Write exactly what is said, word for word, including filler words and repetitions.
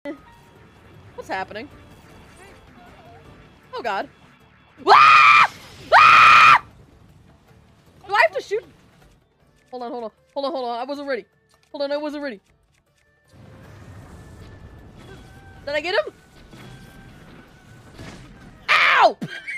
What's happening? Oh god. Ah! Ah! Do I have to shoot? Hold on, hold on. Hold on, hold on. I wasn't ready. Hold on, I wasn't ready. Did I get him? Ow!